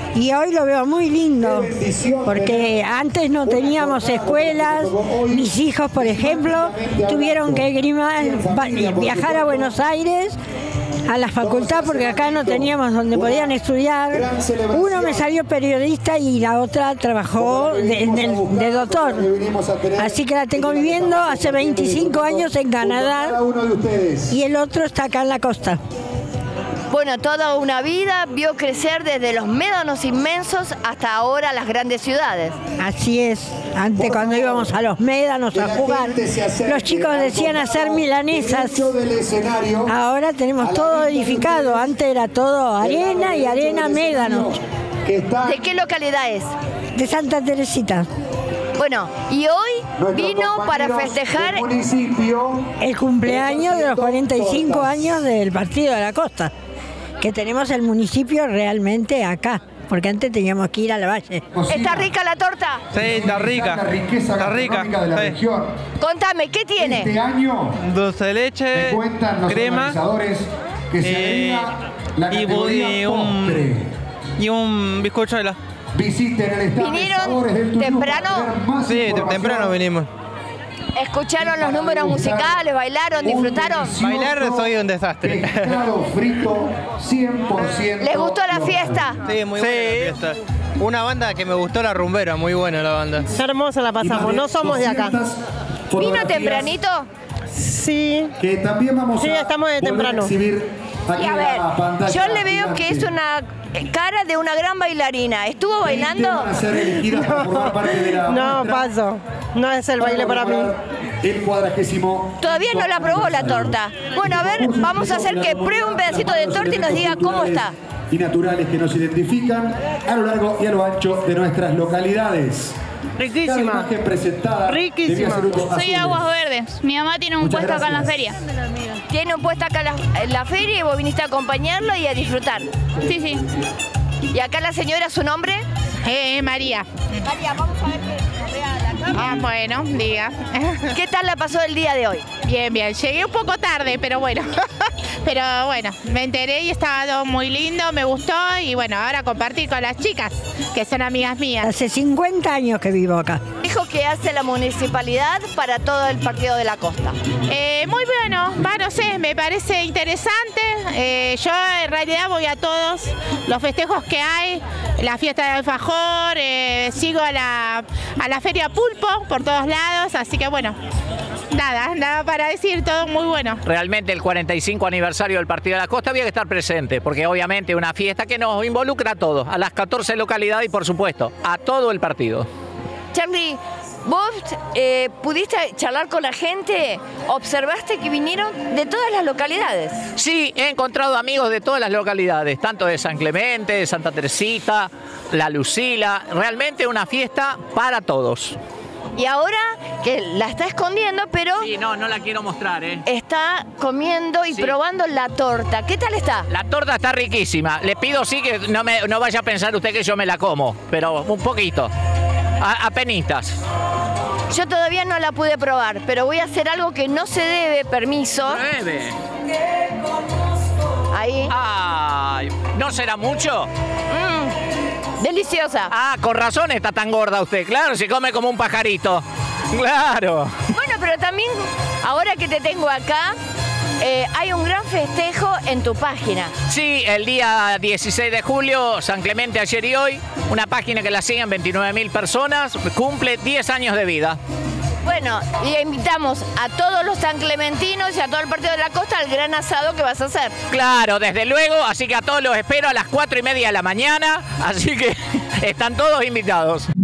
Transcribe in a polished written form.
y hoy lo veo muy lindo, porque antes no teníamos escuelas. Mis hijos, por ejemplo, tuvieron que viajar a Buenos Aires a la facultad porque acá no teníamos donde podían estudiar. Uno me salió periodista y la otra trabajó de doctor. Así que la tengo viviendo hace 25 años en Canadá y el otro está acá en la costa. Bueno, toda una vida vio crecer desde los médanos inmensos hasta ahora las grandes ciudades. Así es. Antes, cuando íbamos a los médanos a jugar, los chicos decían hacer milanesas. Ahora tenemos todo edificado. Antes era todo arena y arena médanos. ¿De qué localidad es? De Santa Teresita. Bueno, y hoy vino para festejar el cumpleaños de los 45 años del Partido de la Costa, que tenemos el municipio realmente acá, porque antes teníamos que ir a la valle. ¿Está rica la torta? Sí, está rica. La riqueza gastronómica de la región. Contame, ¿qué tiene? Este año, dulce de leche, crema organizadores que se agrega la categoría postre. Y un bizcochuelo. Visiten el stand de Sabores del Tuyú. ¿Temprano? Sí, temprano venimos. ¿Escucharon los números musicales? ¿Bailaron? ¿Disfrutaron? Bailar soy un desastre. Pescado frito 100%. ¿Les gustó la fiesta? Sí, muy buena la fiesta. Una banda que me gustó, La Rumbera, muy buena la banda. Hermosa la pasamos, no somos de acá. ¿Vino tempranito? Sí. Que también vamos a estamos de temprano. Y a ver, yo le veo que es una cara de una gran bailarina. ¿Estuvo bailando? No, paso. No es el baile para mí. El 40º. Todavía no la probó la torta. Bueno, a ver, vamos a hacer que pruebe un pedacito de torta y nos diga cómo está. Y naturales que nos identifican a lo largo y a lo ancho de nuestras localidades. Riquísima. Riquísima. Soy de Aguas Verdes. Mi mamá tiene un puesto acá en la feria. Tiene un puesto acá en la feria y vos viniste a acompañarlo y a disfrutar. Sí, sí. ¿Y acá la señora, su nombre? María. María, vamos a ver que nos vea la cámara. Ah, bueno, diga. ¿Qué tal la pasó el día de hoy? Bien, bien. Llegué un poco tarde, pero bueno. Pero bueno, me enteré y estaba todo muy lindo, me gustó y bueno, ahora compartir con las chicas, que son amigas mías. Hace 50 años que vivo acá. Dijo que hace la municipalidad para todo el Partido de la Costa. Muy bueno, no sé, me parece interesante. Yo en realidad voy a todos los festejos que hay, la fiesta de alfajor, sigo a la feria Pulpo por todos lados, así que bueno. Nada para decir, todo muy bueno. Realmente el 45 aniversario del Partido de la Costa había que estar presente, porque obviamente es una fiesta que nos involucra a todos, a las 14 localidades y por supuesto a todo el partido. Charlie, vos pudiste charlar con la gente, observaste que vinieron de todas las localidades. Sí, he encontrado amigos de todas las localidades, tanto de San Clemente, de Santa Teresita, La Lucila, realmente una fiesta para todos. Y ahora que la está escondiendo, pero... Sí, no la quiero mostrar, Está comiendo y probando la torta. ¿Qué tal está? La torta está riquísima. Le pido sí que no vaya a pensar usted que yo me la como, pero un poquito, apenitas. Yo todavía no la pude probar, pero voy a hacer algo que no se debe, permiso. Pruebe. Ahí. Ay, ¿no será mucho? Deliciosa. Ah, con razón está tan gorda usted. Claro, se come como un pajarito. Claro. Bueno, pero también, ahora que te tengo acá, hay un gran festejo en tu página. Sí, el día 16 de julio, San Clemente ayer y hoy, una página que la siguen 29.000 personas, cumple 10 años de vida. Bueno, y invitamos a todos los sanclementinos y a todo el Partido de la Costa al gran asado que vas a hacer. Claro, desde luego, así que a todos los espero a las 4:30 de la mañana, así que están todos invitados.